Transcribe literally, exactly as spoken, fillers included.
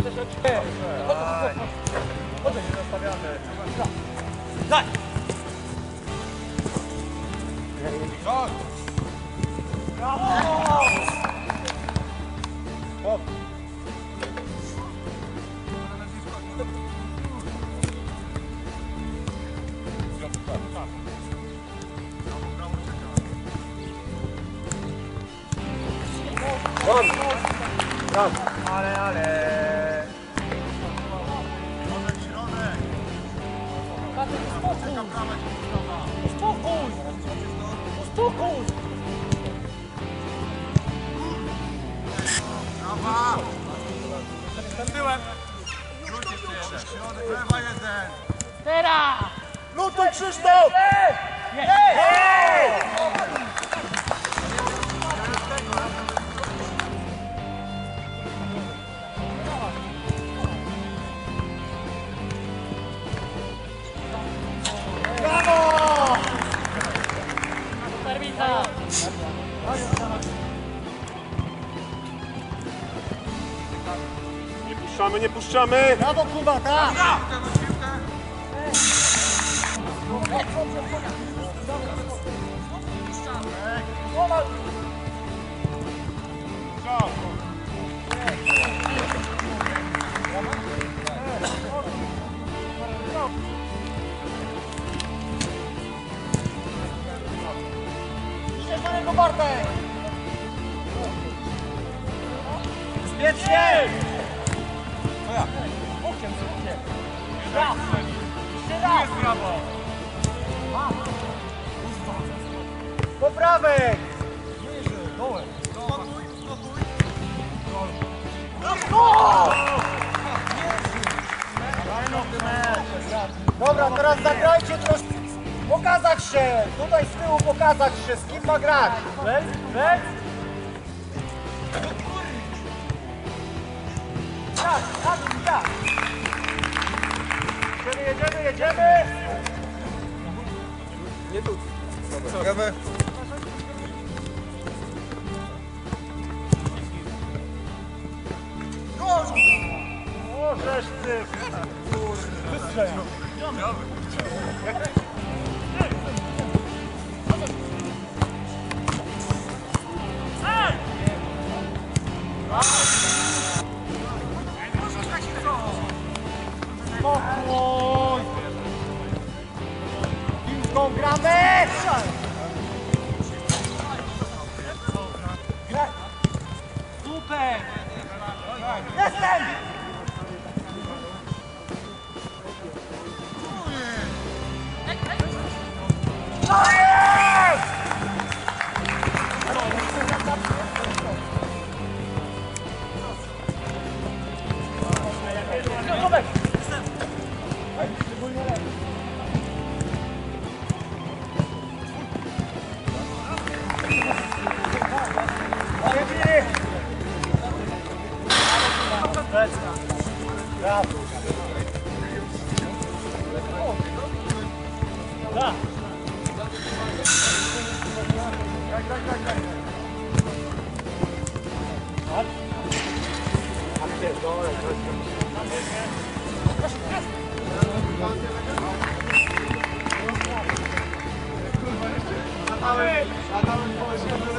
Chodź, nie zostawiamy. Daj! Chodź! Hop! Ale, ale... Środek, środek! Uspokój! Uspokój! Brawa! Tyłem! Rzuć jeszcze jeden. Środek, lewa jeden. Teraz! Lutuj, Krzysztof! Brawo! Serwisa! Nie puszczamy, nie puszczamy! Brawo, Kuba, tak! Idziesz do niego, Bartek! Bezpiecznie! Co ja? Okiem, okiem! Raz! Jeszcze raz! Brawo! Po prawej! Dołem! Spokój, spokój! Dobra, teraz zagrajcie troszkę. Pokazać się! Tutaj z tyłu pokazać się, z kim ma grać. Lec, lec. Tak, tak, tak. Jedziemy, jedziemy, jedziemy. Nie tu. Dobra. Możesz ty. Kurde. Spokój! Piłką gramy! Graj! Super! Jestem! To jest! Tomek! Brawo! Da! Graj, graj, graj, graj! Chodź! A pierdolę, to jest... Latałem, latałem po świecie